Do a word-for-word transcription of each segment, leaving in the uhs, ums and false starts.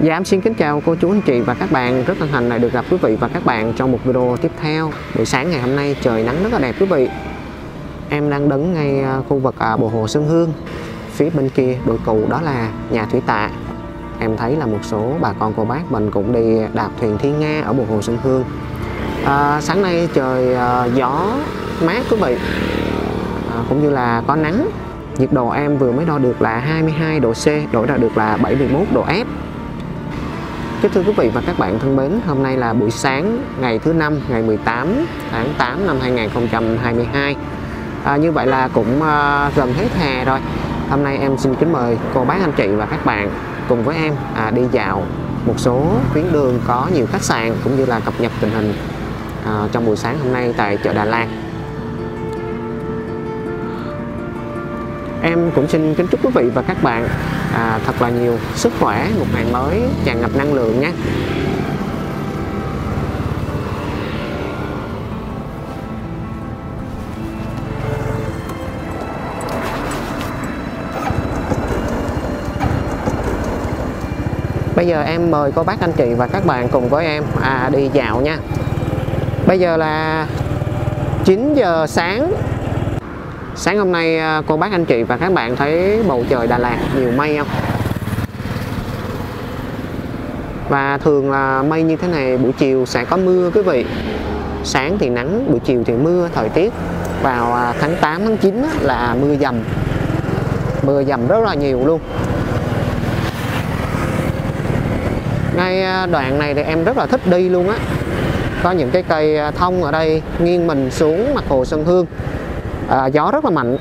Dạ, xin kính chào cô chú anh chị và các bạn. Rất hân hạnh lại được gặp quý vị và các bạn trong một video tiếp theo. Buổi sáng ngày hôm nay trời nắng rất là đẹp quý vị. Em đang đứng ngay khu vực bờ hồ Xuân Hương. Phía bên kia đồi cù đó là nhà Thủy Tạ. Em thấy là một số bà con cô bác mình cũng đi đạp thuyền Thiên Nga ở bờ hồ Xuân Hương. à, Sáng nay trời à, gió mát quý vị, à, cũng như là có nắng. Nhiệt độ em vừa mới đo được là hai mươi hai độ C, đổi ra được là bảy mươi mốt độ F. Kính thưa quý vị và các bạn thân mến, hôm nay là buổi sáng ngày thứ năm, ngày mười tám tháng tám năm hai nghìn không trăm hai mươi hai. à, Như vậy là cũng à, gần hết hè rồi. Hôm nay em xin kính mời cô bác anh chị và các bạn cùng với em à, đi dạo một số tuyến đường có nhiều khách sạn, cũng như là cập nhật tình hình à, trong buổi sáng hôm nay tại chợ Đà Lạt. Em cũng xin kính chúc quý vị và các bạn à, thật là nhiều sức khỏe, một ngày mới tràn ngập năng lượng nhé. Bây giờ em mời cô bác anh chị và các bạn cùng với em à, đi dạo nha. Bây giờ là chín giờ sáng. Sáng hôm nay cô bác anh chị và các bạn thấy bầu trời Đà Lạt nhiều mây không? Và thường là mây như thế này buổi chiều sẽ có mưa quý vị. Sáng thì nắng, buổi chiều thì mưa. Thời tiết vào tháng tám, tháng chín là mưa dầm. Mưa dầm rất là nhiều luôn. Ngay đoạn này thì em rất là thích đi luôn á. Có những cái cây thông ở đây nghiêng mình xuống mặt hồ Xuân Hương. À, gió rất là mạnh.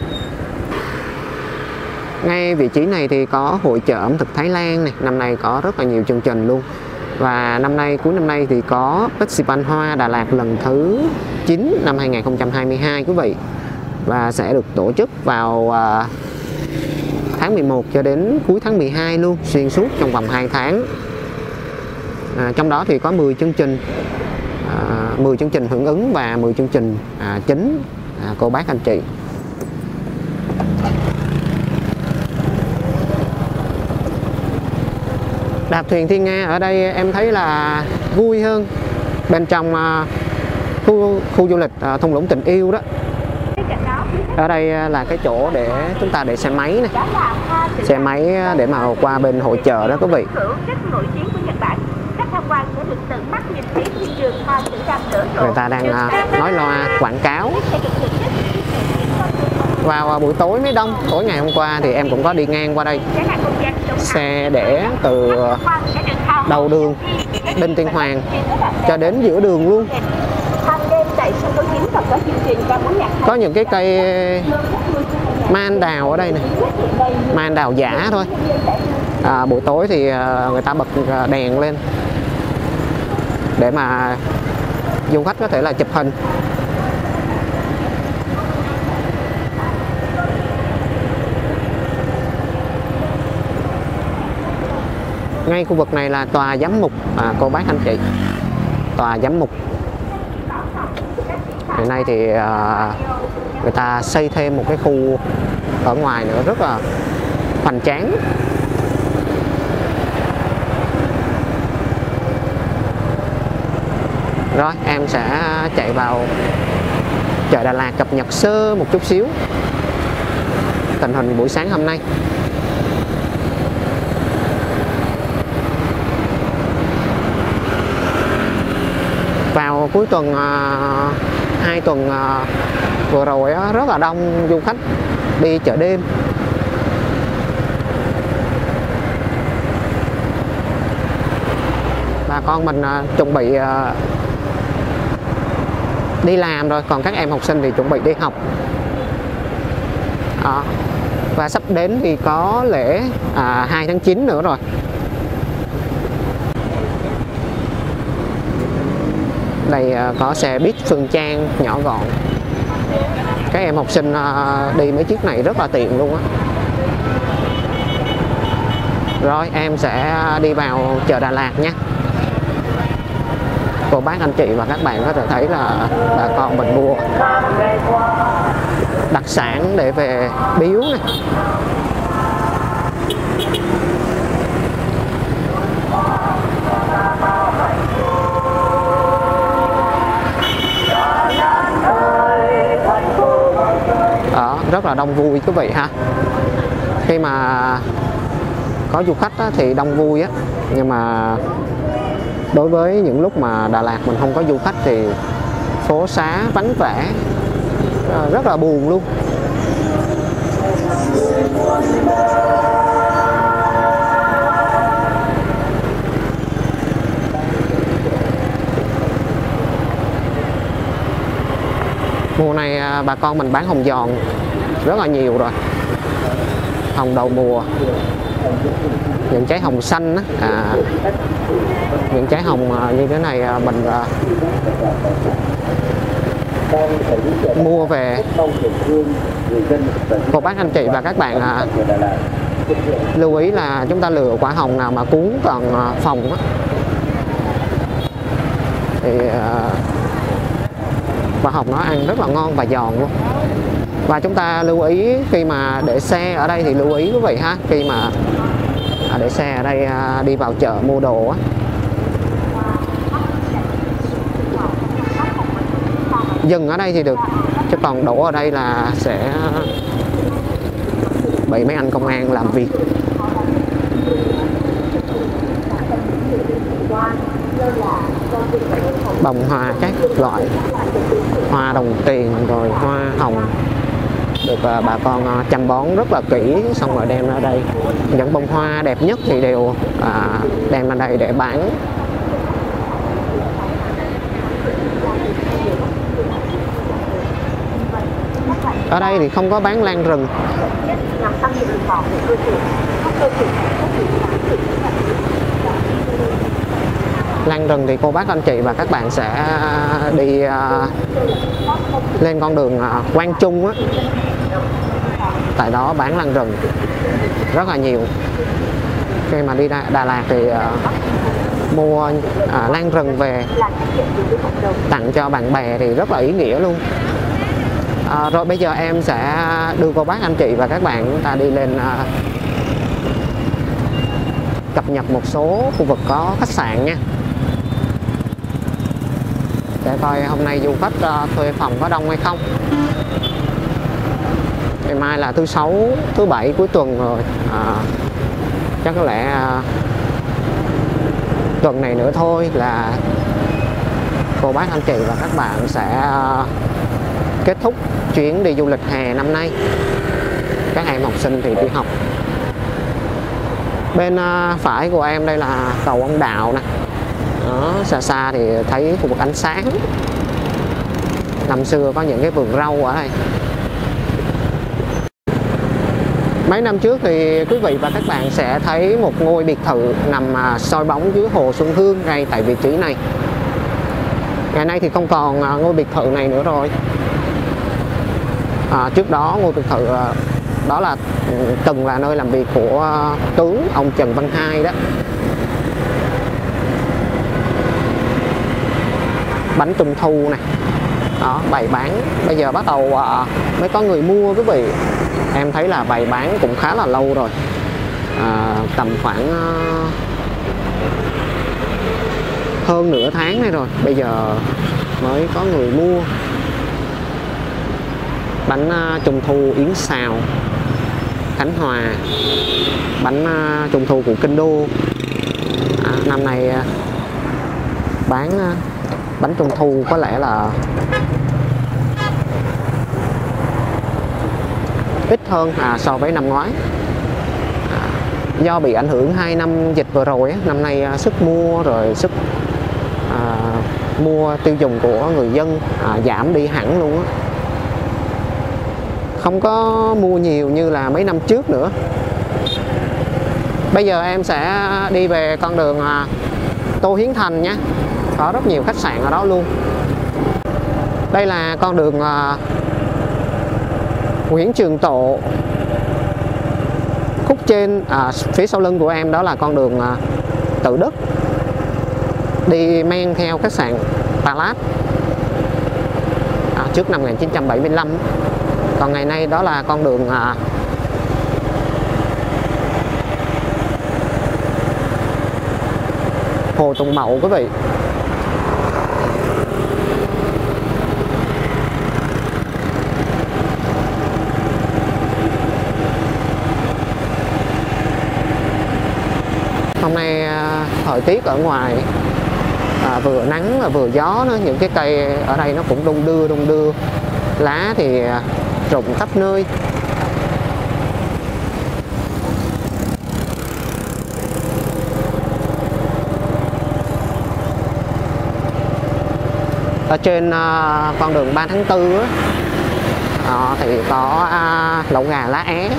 Ngay vị trí này thì có hội chợ ẩm thực Thái Lan này, năm nay có rất là nhiều chương trình luôn. Và năm nay, cuối năm nay thì có Festival Hoa Đà Lạt lần thứ chín năm hai nghìn không trăm hai mươi hai quý vị. Và sẽ được tổ chức vào à, tháng mười một cho đến cuối tháng mười hai luôn, xuyên suốt trong vòng hai tháng. À, trong đó thì có mười chương trình, à, mười chương trình hưởng ứng và mười chương trình à, chính. À, cô bác anh chị, đạp thuyền Thiên Nga ở đây em thấy là vui hơn. Bên trong uh, khu khu du lịch uh, thung lũng tình yêu đó, ở đây là cái chỗ để chúng ta để xe máy này, xe máy để mà qua bên hội chợ đó quý vị. Người ta đang uh, nói loa quảng cáo. Vào buổi tối mới đông. Tối ngày hôm qua thì em cũng có đi ngang qua đây. Xe để từ đầu đường Đinh Tiên Hoàng cho đến giữa đường luôn. Có những cái cây mai anh đào ở đây này, mai anh đào giả thôi. à, Buổi tối thì người ta bật đèn lên để mà du khách có thể là chụp hình. Ngay khu vực này là tòa giám mục à, cô bác anh chị, tòa giám mục. Hiện nay thì à, người ta xây thêm một cái khu ở ngoài nữa rất là hoành tráng. Rồi em sẽ chạy vào chợ Đà Lạt cập nhật sơ một chút xíu tình hình buổi sáng hôm nay. Vào cuối tuần uh, hai tuần uh, vừa rồi uh, rất là đông du khách đi chợ đêm. Bà con mình uh, chuẩn bị uh, đi làm rồi, còn các em học sinh thì chuẩn bị đi học. uh, Và sắp đến thì có lễ uh, hai tháng chín nữa rồi. Đây có xe buýt Phương Trang nhỏ gọn. Các em học sinh đi mấy chiếc này rất là tiện luôn á. Rồi em sẽ đi vào chợ Đà Lạt nhé. Cô bác anh chị và các bạn có thể thấy là bà con mình mua đặc sản để về biếu này. rất là đông vui quý vị ha. Khi mà có du khách á, thì đông vui á, nhưng mà đối với những lúc mà Đà Lạt mình không có du khách thì phố xá vắng vẻ, rất là buồn luôn. Mùa này bà con mình bán hồng giòn rất là nhiều rồi, hồng đầu mùa, những trái hồng xanh á, à, những trái hồng như thế này mình à, mua về. Cô bác anh chị và các bạn à, lưu ý là chúng ta lựa quả hồng nào mà cuống còn à, phồng á, thì à, quả hồng nó ăn rất là ngon và giòn luôn. Và chúng ta lưu ý khi mà để xe ở đây thì lưu ý quý vị ha, khi mà à, để xe ở đây à, đi vào chợ mua đồ á, dừng ở đây thì được, chứ còn đổ ở đây là sẽ bị mấy anh công an làm việc. Bông hoa các loại, hoa đồng tiền rồi hoa hồng được uh, bà con uh, chăm bón rất là kỹ, xong rồi đem ra đây. Những bông hoa đẹp nhất thì đều uh, đem ra đây để bán. Ở đây thì không có bán lan rừng. Lan rừng thì cô bác anh chị và các bạn sẽ đi uh, lên con đường uh, Quang Trung á, tại đó bán lan rừng rất là nhiều. Khi mà đi Đà, Đà Lạt thì uh, mua uh, lan rừng về tặng cho bạn bè thì rất là ý nghĩa luôn. À, rồi bây giờ em sẽ đưa cô bác anh chị và các bạn chúng ta đi lên uh, cập nhật một số khu vực có khách sạn nha, để coi hôm nay du khách uh, thuê phòng có đông hay không. Ngày mai là thứ sáu, thứ bảy cuối tuần rồi, à, chắc có lẽ uh, tuần này nữa thôi là cô bác anh chị và các bạn sẽ uh, kết thúc chuyến đi du lịch hè năm nay. Các em học sinh thì đi học. Bên uh, phải của em đây là cầu Ông Đạo nè. Đó, xa xa thì thấy khu vực ánh sáng. Năm xưa có những cái vườn rau ở đây. Mấy năm trước thì quý vị và các bạn sẽ thấy một ngôi biệt thự nằm uh, soi bóng dưới hồ Xuân Hương ngay tại vị trí này. Ngày nay thì không còn uh, ngôi biệt thự này nữa rồi. À, trước đó ngôi biệt thự đó là từng là nơi làm việc của tướng ông Trần Văn Hai đó. Bánh trung thu này đó bày bán, bây giờ bắt đầu à, mới có người mua quý vị. Em thấy là bày bán cũng khá là lâu rồi, à, tầm khoảng à, hơn nửa tháng nay rồi, bây giờ mới có người mua. Bánh uh, trung thu Yến Xào Khánh Hòa, bánh uh, trung thu của Kinh Đô. À, năm nay uh, bán uh, bánh trung thu có lẽ là ít hơn à, so với năm ngoái. À, do bị ảnh hưởng hai năm dịch vừa rồi, năm nay uh, sức mua rồi sức uh, mua tiêu dùng của người dân uh, giảm đi hẳn luôn á. Không có mua nhiều như là mấy năm trước nữa. Bây giờ em sẽ đi về con đường Tô Hiến Thành nhé. Có rất nhiều khách sạn ở đó luôn. Đây là con đường Nguyễn Trường Tộ. Khúc trên à, phía sau lưng của em đó là con đường Tự Đức, đi men theo khách sạn Palace à, trước năm một nghìn chín trăm bảy mươi lăm. Còn ngày nay đó là con đường à, Hồ Tùng Mậu quý vị. thời tiết ở ngoài à, vừa nắng và vừa gió nữa, những cái cây ở đây nó cũng đung đưa đung đưa, lá thì rụng khắp nơi. Ở trên uh, con đường ba tháng tư á, uh, thì có uh, lẩu gà lá é.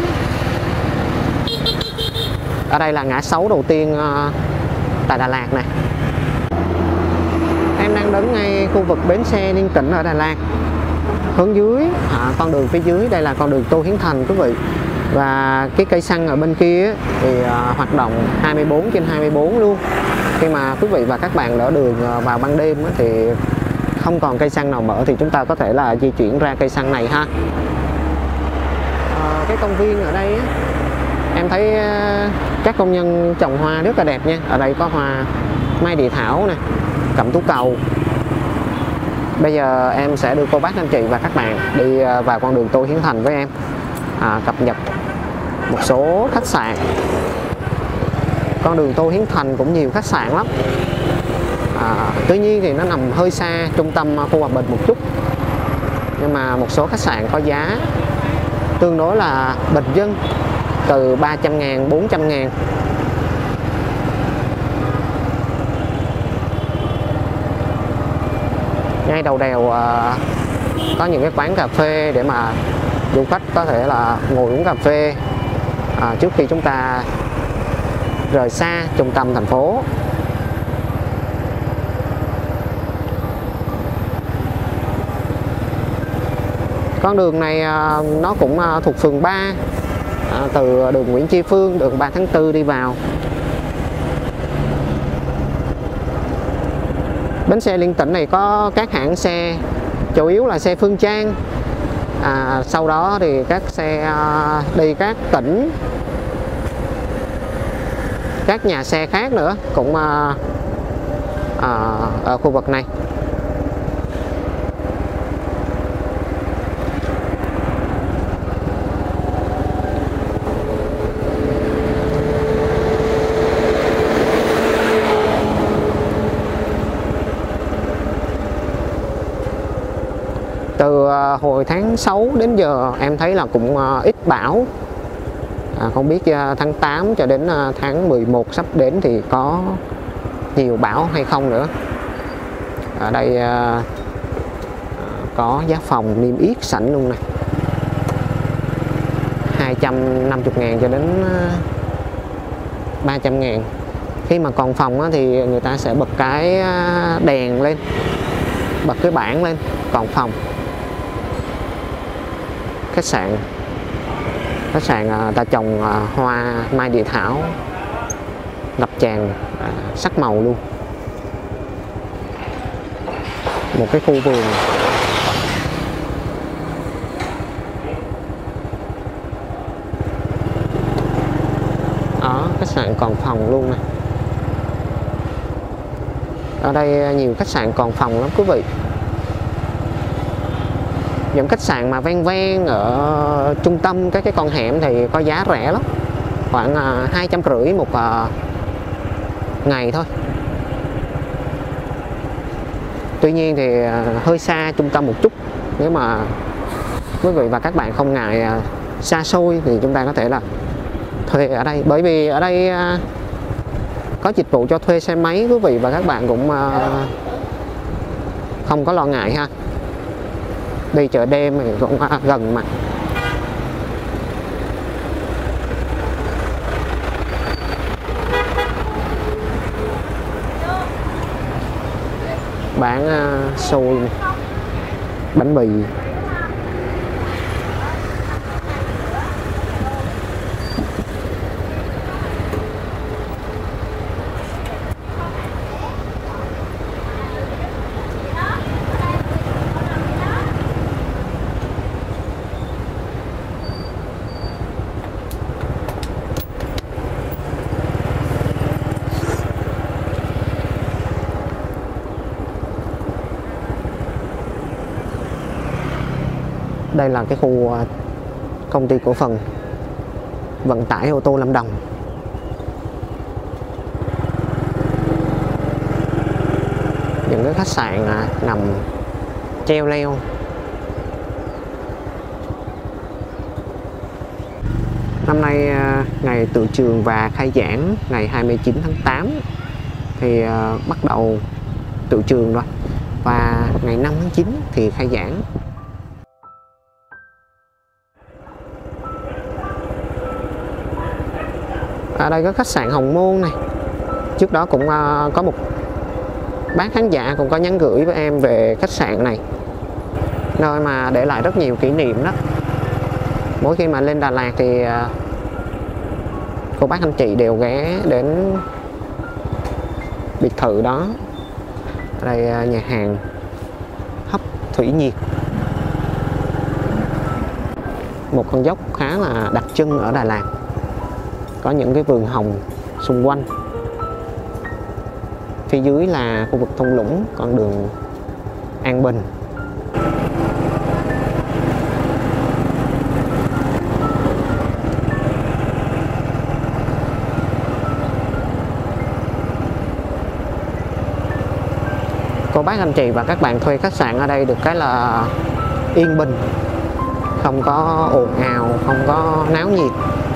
Ở đây là ngã sáu đầu tiên uh, tại Đà Lạt này. Em đang đứng ngay khu vực bến xe Liên Tỉnh ở Đà Lạt. Hướng dưới, à, con đường phía dưới đây là con đường Tô Hiến Thành quý vị. Và cái cây xăng ở bên kia thì uh, hoạt động hai mươi bốn trên hai mươi bốn luôn. Khi mà quý vị và các bạn lỡ đường uh, vào ban đêm á, thì không còn cây xăng nào mở thì chúng ta có thể là di chuyển ra cây xăng này ha. À, cái công viên ở đây á, em thấy uh, các công nhân trồng hoa rất là đẹp nha. Ở đây có hoa mai địa thảo nè, cẩm tú cầu. Bây giờ em sẽ đưa cô bác anh chị và các bạn đi vào con đường Tô Hiến Thành với em, à, cập nhật một số khách sạn. Con đường Tô Hiến Thành cũng nhiều khách sạn lắm, à, tuy nhiên thì nó nằm hơi xa trung tâm khu Hòa Bình một chút, nhưng mà một số khách sạn có giá tương đối là bình dân, từ ba trăm ngàn, bốn trăm ngàn. Ngay đầu đèo uh, có những cái quán cà phê để mà du khách có thể là ngồi uống cà phê uh, trước khi chúng ta rời xa trung tâm thành phố. Con đường này uh, nó cũng uh, thuộc phường ba, uh, từ đường Nguyễn Tri Phương, đường ba tháng tư đi vào. Bến xe Liên Tỉnh này có các hãng xe, chủ yếu là xe Phương Trang, à, sau đó thì các xe uh, đi các tỉnh, các nhà xe khác nữa cũng uh, uh, ở khu vực này. Từ hồi tháng sáu đến giờ em thấy là cũng ít bão, à, không biết tháng tám cho đến tháng mười một sắp đến thì có nhiều bão hay không nữa. Ở đây à, có giá phòng niêm yết sẵn luôn này, hai trăm năm mươi ngàn cho đến ba trăm ngàn. Khi mà còn phòng á, thì người ta sẽ bật cái đèn lên, bật cái bảng lên còn phòng. Khách sạn khách sạn à, ta trồng à, hoa mai địa thảo ngập tràn à, sắc màu luôn. Một cái khu vườn. Đó, khách sạn còn phòng luôn nè. Ở đây nhiều khách sạn còn phòng lắm quý vị. Những khách sạn mà ven ven ở trung tâm các cái con hẻm thì có giá rẻ lắm, khoảng hai trăm rưỡi một ngày thôi. Tuy nhiên thì hơi xa trung tâm một chút. Nếu mà quý vị và các bạn không ngại xa xôi thì chúng ta có thể là thuê ở đây, bởi vì ở đây có dịch vụ cho thuê xe máy, quý vị và các bạn cũng không có lo ngại ha. Đi chợ đêm thì cũng gần mà. Bán uh, xôi, bánh mì. Đây là cái khu công ty cổ phần vận tải ô tô Lâm Đồng. những cái khách sạn à, nằm treo leo. Năm nay à, ngày tựu trường và khai giảng ngày hai mươi chín tháng tám thì à, bắt đầu tựu trường rồi, và ngày năm tháng chín thì khai giảng. Ở đây có khách sạn Hồng Môn này. Trước đó cũng uh, có một bác khán giả cũng có nhắn gửi với em về khách sạn này, nơi mà để lại rất nhiều kỷ niệm đó. Mỗi khi mà lên Đà Lạt thì uh, cô bác anh chị đều ghé đến biệt thự đó. Ở đây uh, nhà hàng Hấp Thủy Nhiệt, một con dốc khá là đặc trưng ở Đà Lạt, có những cái vườn hồng xung quanh. Phía dưới là khu vực thung lũng, con đường An Bình. Cô bác anh chị và các bạn thuê khách sạn ở đây được cái là yên bình, không có ồn ào, không có náo nhiệt.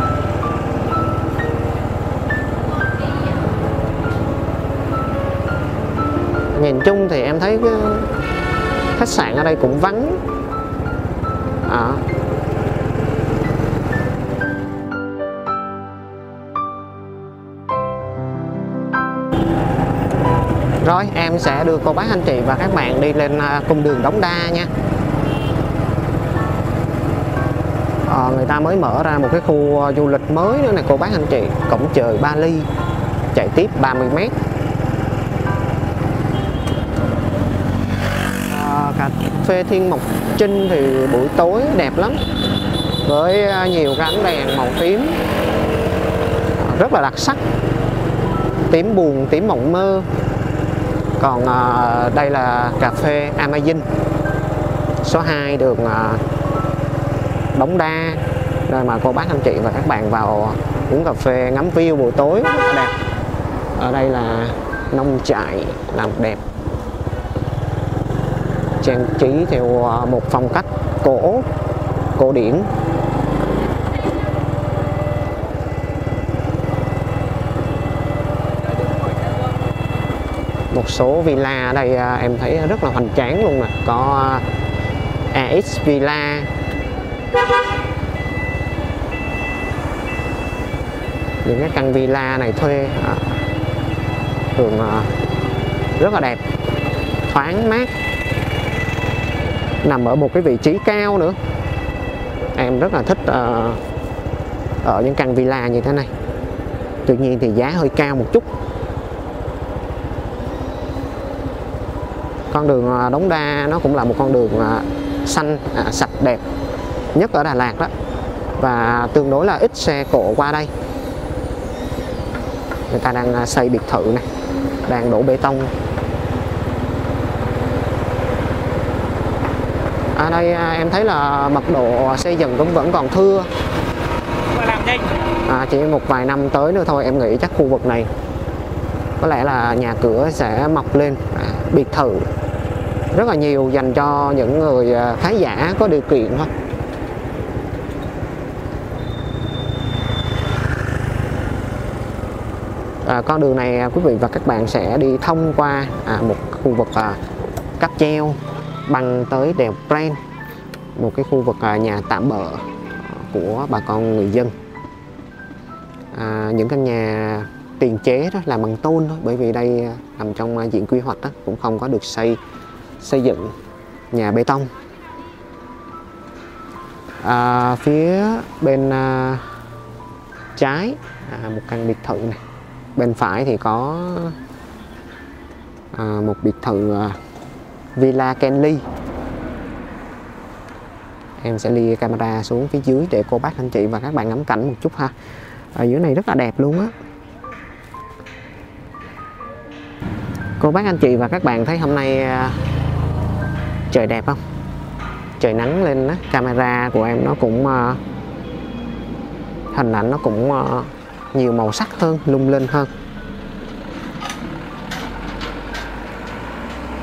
Nhìn chung thì em thấy cái khách sạn ở đây cũng vắng à. Rồi em sẽ đưa cô bác anh chị và các bạn đi lên cung đường Đống Đa nha. à, Người ta mới mở ra một cái khu du lịch mới nữa này cô bác anh chị, cổng trời Bali, chạy tiếp ba mươi mét. Cà phê Thiên Mộc Trinh thì buổi tối đẹp lắm, với nhiều cái ánh đèn màu tím rất là đặc sắc, tím buồn, tím mộng mơ. Còn à, đây là cà phê Amazing số hai đường à, Đống Đa, nơi mà cô bác anh chị và các bạn vào uống cà phê ngắm view buổi tối rất là đẹp. Ở đây là nông trại làm đẹp, trang trí theo một phong cách cổ cổ điển. Một số villa ở đây em thấy rất là hoành tráng luôn nè, có a ích Villa, những cái căn villa này thuê thường rất là đẹp, thoáng mát, nằm ở một cái vị trí cao nữa. Em rất là thích uh, ở những căn villa như thế này. Tuy nhiên thì giá hơi cao một chút. Con đường uh, Đống Đa nó cũng là một con đường uh, xanh, uh, sạch đẹp nhất ở Đà Lạt đó, và tương đối là ít xe cộ qua đây. Người ta đang uh, xây biệt thự này, đang đổ bê tông. Ở đây em thấy là mật độ xây dựng cũng vẫn còn thưa. À, chỉ một vài năm tới nữa thôi, em nghĩ chắc khu vực này có lẽ là nhà cửa sẽ mọc lên à, biệt thự rất là nhiều dành cho những người khá giả có điều kiện thôi. À, con đường này quý vị và các bạn sẽ đi thông qua à, một khu vực à, cáp treo băng tới đèo Pren, một cái khu vực à, nhà tạm bợ của bà con người dân. À, những căn nhà tiền chế đó làm bằng tôn thôi, bởi vì đây nằm trong diện quy hoạch đó, cũng không có được xây xây dựng nhà bê tông. À, phía bên à, trái à, một căn biệt thự này, bên phải thì có à, một biệt thự à, Villa Kenly. Em sẽ lia camera xuống phía dưới để cô bác anh chị và các bạn ngắm cảnh một chút ha. Ở dưới này rất là đẹp luôn á. Cô bác anh chị và các bạn thấy hôm nay uh, trời đẹp không? Trời nắng lên á, camera của em nó cũng uh, hình ảnh nó cũng uh, nhiều màu sắc hơn, lung linh hơn.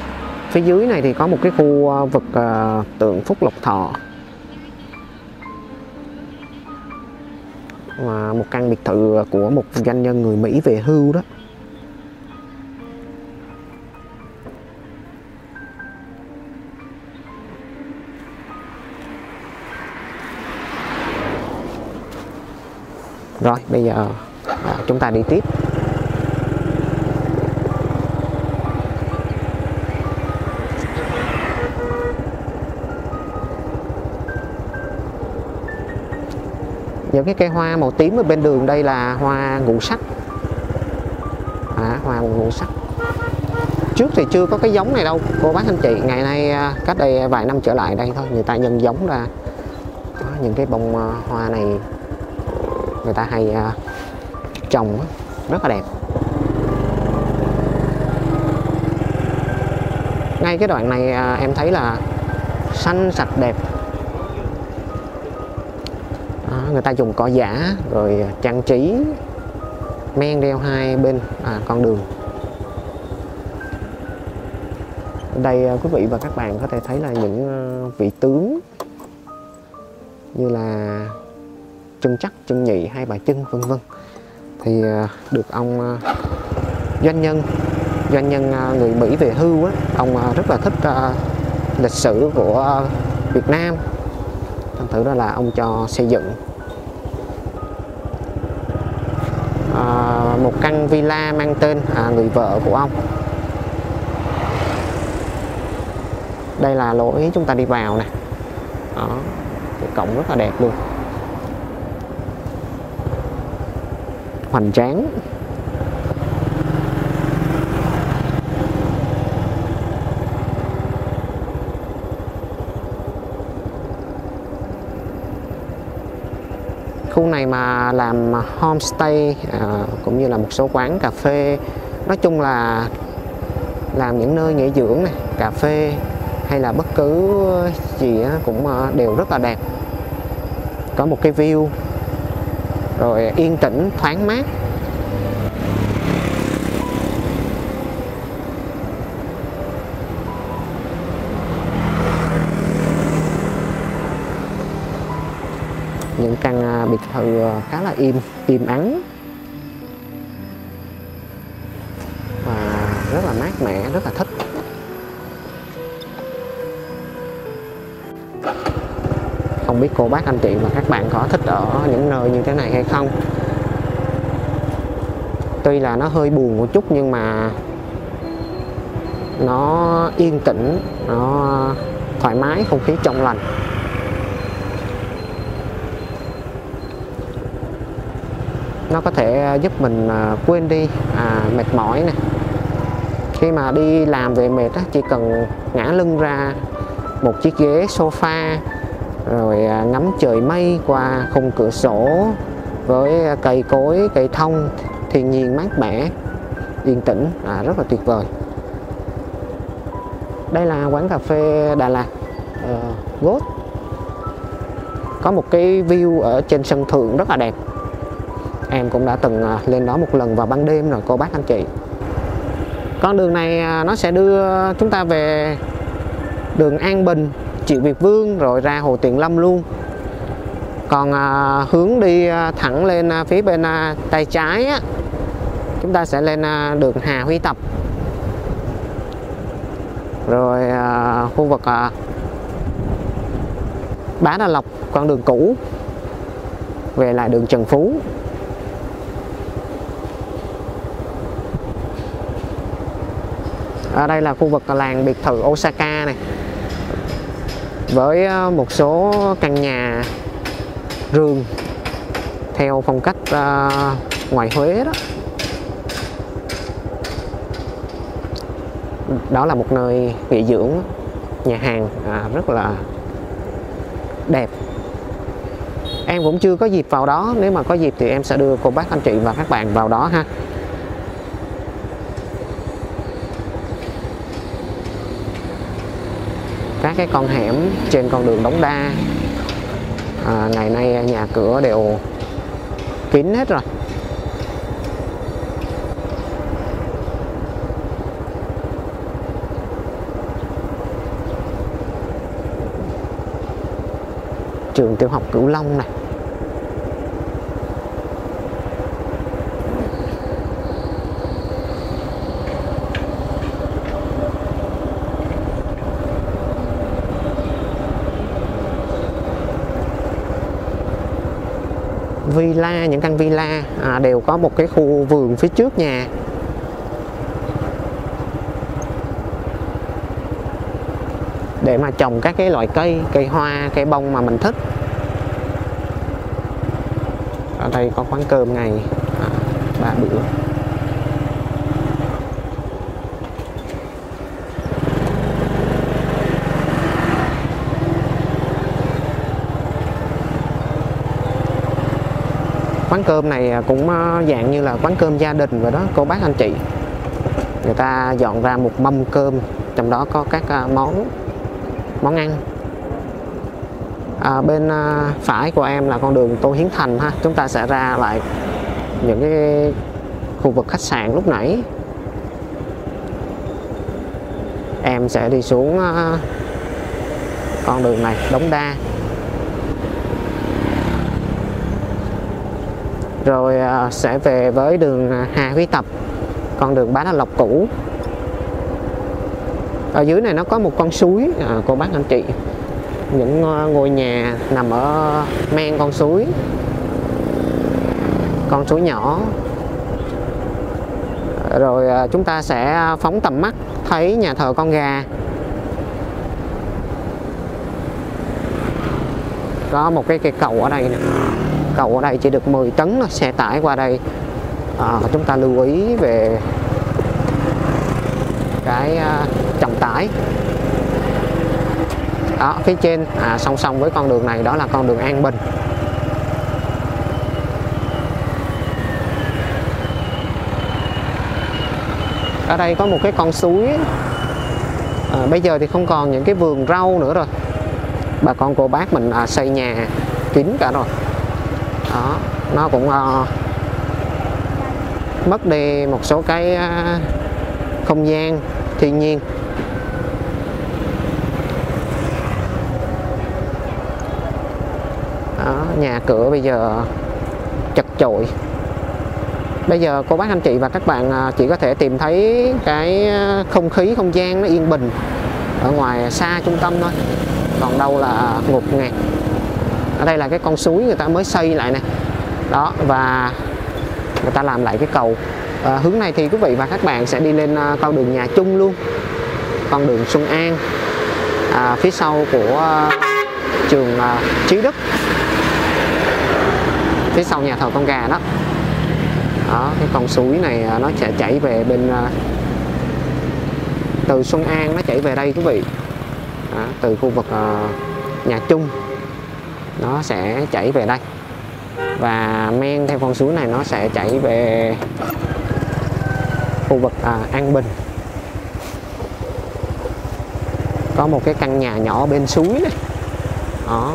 Phía dưới này thì có một cái khu vực uh, tượng Phúc Lộc Thọ, và một căn biệt thự của một doanh nhân người Mỹ về hưu đó. Rồi bây giờ à, chúng ta đi tiếp. Những cái cây hoa màu tím ở bên đường đây là hoa ngũ sắc. À, hoa ngũ sắc. Trước thì chưa có cái giống này đâu cô bác anh chị. Ngày nay cách đây vài năm trở lại đây thôi, người ta nhân giống ra. Đó, những cái bông hoa này người ta hay trồng rất là đẹp. Ngay cái đoạn này em thấy là xanh sạch đẹp. Đó, người ta dùng cỏ giả rồi trang trí men reo hai bên à, con đường. Ở đây quý vị và các bạn có thể thấy là những vị tướng như là Trân Trắc, Trân Nhị hay Bà Trưng vân vân thì được ông doanh nhân doanh nhân người Mỹ về hưu á, ông rất là thích lịch sử của Việt Nam, thành thử đó là ông cho xây dựng à, một căn villa mang tên à, người vợ của ông. Đây là lối chúng ta đi vào nè. Đó, cái cổng rất là đẹp luôn, hoành tráng. Khu này mà làm homestay à, cũng như là một số quán cà phê, nói chung là làm những nơi nghỉ dưỡng này, cà phê hay là bất cứ gì cũng đều rất là đẹp. Có một cái view rồi yên tĩnh thoáng mát. Những căn biệt thự khá là im im ắng và rất là mát mẻ, rất là thích. Không biết cô bác anh chị và các bạn có thích ở những nơi như thế này hay không. Tuy là nó hơi buồn một chút nhưng mà nó yên tĩnh, nó thoải mái, không khí trong lành. Nó có thể giúp mình quên đi à, mệt mỏi này. Khi mà đi làm về mệt á, chỉ cần ngã lưng ra một chiếc ghế sofa rồi ngắm trời mây qua khung cửa sổ với cây cối, cây thông, thiên nhiên mát mẻ, yên tĩnh, à, rất là tuyệt vời. Đây là quán cà phê Đà Lạt uh, Ghost. Có một cái view ở trên sân thượng rất là đẹp. Em cũng đã từng lên đó một lần vào ban đêm rồi cô bác anh chị. Con đường này nó sẽ đưa chúng ta về đường An Bình, Triệu Việt Vương rồi ra Hồ Tuyền Lâm luôn. Còn à, hướng đi thẳng lên phía bên à, tay trái á, chúng ta sẽ lên à, đường Hà Huy Tập. Rồi à, khu vực à, Bá Đa Lộc, con đường cũ về lại đường Trần Phú. Ở đây là khu vực làng biệt thự Osaka này, với một số căn nhà rường theo phong cách uh, ngoài Huế đó. Đó là một nơi nghỉ dưỡng, nhà hàng à, rất là đẹp. Em cũng chưa có dịp vào đó, nếu mà có dịp thì em sẽ đưa cô bác anh chị và các bạn vào đó ha. Các cái con hẻm trên con đường Đống Đa à, ngày nay nhà cửa đều kín hết rồi. trường tiểu học Cửu Long này. Villa, những căn villa à, đều có một cái khu vườn phía trước nhà. Để mà trồng các cái loại cây, cây hoa, cây bông mà mình thích. Ở đây có quán cơm ngày à, ba bữa. Quán cơm này cũng dạng như là quán cơm gia đình vậy đó cô bác anh chị. Người ta dọn ra một mâm cơm, trong đó có các món món ăn. À, bên phải của em là con đường Tô Hiến Thành ha. Chúng ta sẽ ra lại những cái khu vực khách sạn lúc nãy. Em sẽ đi xuống con đường này, Đống Đa. Rồi sẽ về với đường Hà Huy Tập, con đường Bá Đa Lộc cũ. Ở dưới này nó có một con suối à, cô bác anh chị. Những ngôi nhà nằm ở men con suối, con suối nhỏ. Rồi chúng ta sẽ phóng tầm mắt thấy nhà thờ Con Gà. Có một cái cây cầu ở đây nè. Cầu ở đây chỉ được mười tấn xe tải qua đây. À, chúng ta lưu ý về cái uh, trọng tải. Đó, phía trên à, song song với con đường này đó là con đường An Bình. Ở đây có một cái con suối. À, bây giờ thì không còn những cái vườn rau nữa rồi. Bà con cô bác mình à, xây nhà kín cả rồi. Đó, nó cũng uh, mất đi một số cái uh, không gian thiên nhiên. Đó, nhà cửa bây giờ chật chội. Bây giờ cô bác anh chị và các bạn uh, chỉ có thể tìm thấy cái không khí, không gian nó yên bình ở ngoài xa trung tâm thôi. Còn đâu là ngột ngạt. Ở đây là cái con suối người ta mới xây lại nè. Đó, và người ta làm lại cái cầu. À, hướng này thì quý vị và các bạn sẽ đi lên uh, con đường Nhà Chung luôn, con đường Xuân An, à, phía sau của uh, trường uh, Trí Đức, phía sau nhà thờ Con Gà đó. Đó, cái con suối này uh, nó sẽ chảy về bên uh, từ Xuân An, nó chảy về đây quý vị. Đó, từ khu vực uh, Nhà Chung nó sẽ chảy về đây, và men theo con suối này nó sẽ chảy về khu vực à, An Bình. Có một cái căn nhà nhỏ bên suối này. Đó.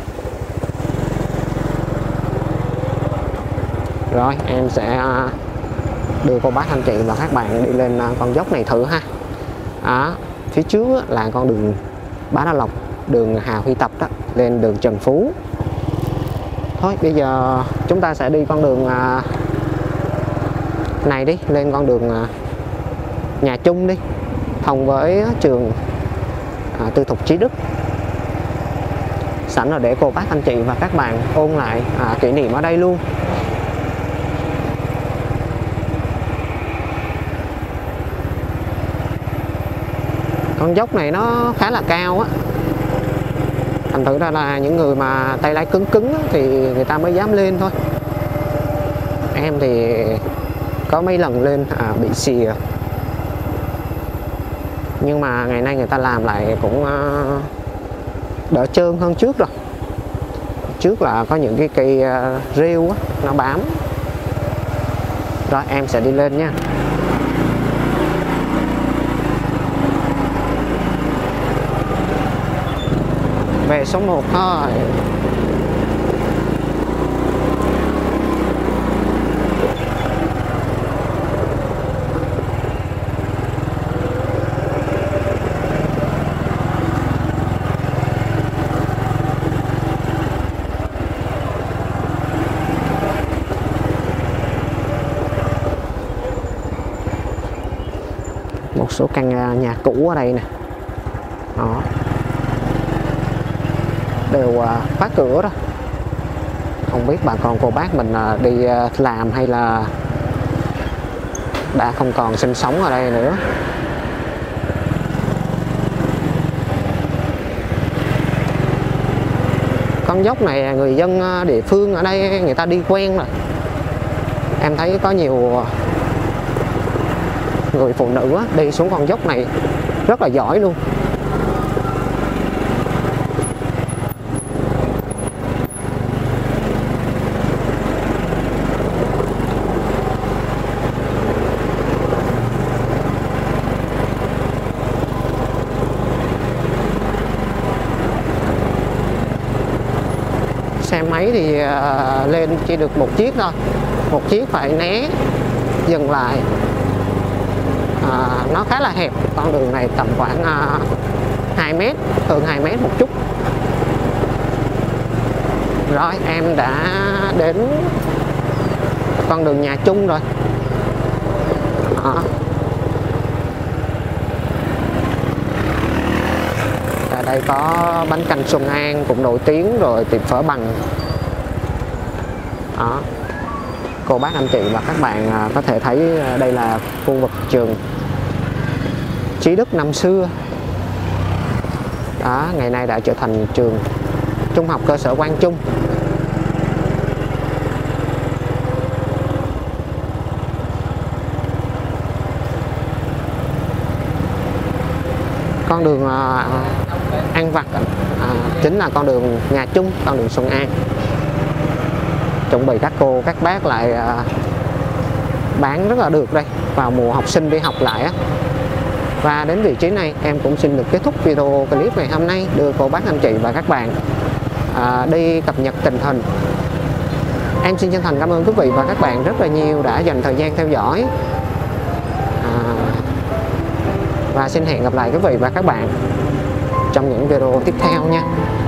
Rồi em sẽ đưa cô bác anh chị và các bạn đi lên con dốc này thử ha. Đó. Phía trước là con đường Bá Đa Lộc, đường Hà Huy Tập đó, lên đường Trần Phú. Thôi bây giờ chúng ta sẽ đi con đường này đi, lên con đường Nhà Chung đi, thông với trường à, Tư thục Trí Đức. Sẵn là để cô bác anh chị và các bạn ôn lại à, kỷ niệm ở đây luôn. Con dốc này nó khá là cao á, thành thử ra là những người mà tay lái cứng cứng á, thì người ta mới dám lên thôi. Em thì có mấy lần lên à, bị xìa. Nhưng mà ngày nay người ta làm lại cũng uh, đỡ trơn hơn trước rồi. Trước là có những cái cây uh, rêu á, nó bám. Rồi em sẽ đi lên nha. Về số một thôi. số căn nhà cũ ở đây nè, đó đều khóa cửa đó. Không biết bà con cô bác mình đi làm hay là đã không còn sinh sống ở đây nữa. Con dốc này người dân địa phương ở đây người ta đi quen rồi. Em thấy có nhiều người phụ nữ đi xuống con dốc này rất là giỏi luôn. Xe máy thì uh, lên chỉ được một chiếc thôi, một chiếc phải né dừng lại. À, nó khá là hẹp, con đường này tầm khoảng uh, hai mét, hơn hai mét một chút. Rồi em đã đến con đường nhà Trung rồi. Đó. Ở đây có bánh canh Xuân An cũng nổi tiếng rồi, tiệm phở Bằng. Đó. Cô bác anh chị và các bạn có thể thấy đây là khu vực trường Trí Đức năm xưa. Đó, ngày nay đã trở thành trường trung học cơ sở Quang Trung. Con đường uh, ăn vặt uh, chính là con đường nhà Trung, con đường Xuân An. Chuẩn bị các cô các bác lại uh, bán rất là được đây vào mùa học sinh đi học lại á. Và đến vị trí này em cũng xin được kết thúc video clip ngày hôm nay, đưa cô bác anh chị và các bạn uh, đi cập nhật tình hình. Em xin chân thành cảm ơn quý vị và các bạn rất là nhiều đã dành thời gian theo dõi. Và xin hẹn gặp lại quý vị và các bạn trong những video tiếp theo nha.